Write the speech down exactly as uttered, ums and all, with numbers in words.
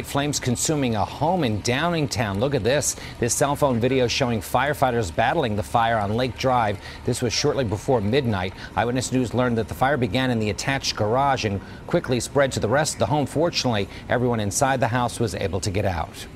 Flames consuming a home in Downingtown. Look at this. This cell phone video showing firefighters battling the fire on Lake Drive. This was shortly before midnight. Eyewitness News learned that the fire began in the attached garage and quickly spread to the rest of the home. Fortunately, everyone inside the house was able to get out.